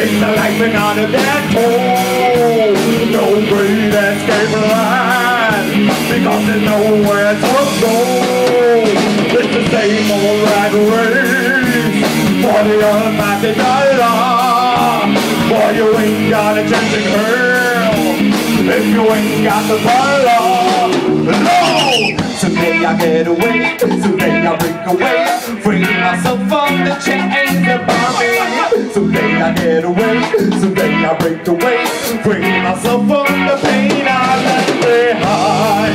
It's the life and not a dead hole. No great escape line, because there's nowhere to go. It's the same old rat race for the almighty dollar. Boy, you ain't got a chance in hell if you ain't got the dollar. No! Someday I get away, someday I break away, free myself from the chains that bind me. Someday I get away, someday I break away, free myself from the pain I left behind.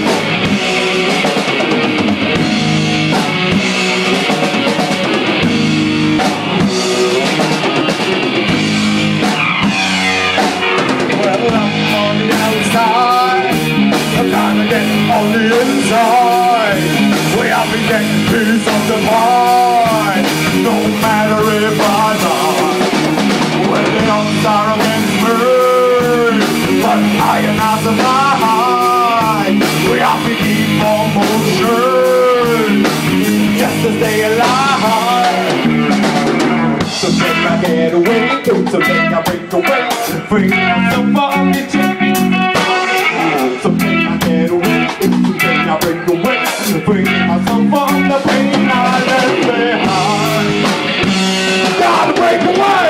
Well, I'm on the outside, I'm trying to get on the inside. We have to get peace of the mind, no matter if I die. Well, the outside against me, but I am not the mind. We have to keep on motion, just to stay alive. Someday I get away, someday I break away, free myself from the chains. Someday I get away, someday I break away, free myself from the pain I left behind. Gotta break away!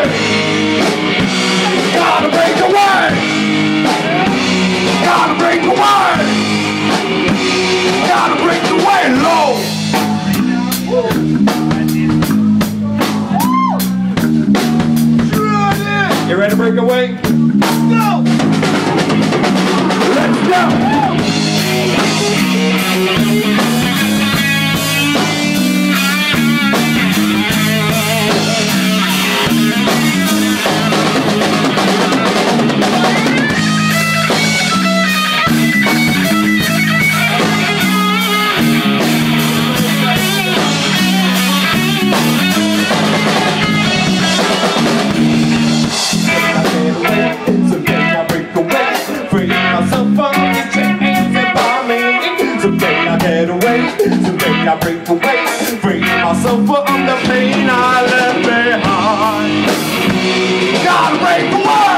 Gotta break away! Gotta break away! Gotta break away, low! You ready to break away? Let's go! Let's go! Someday I break away, free myself from the pain I left behind. Gotta break away!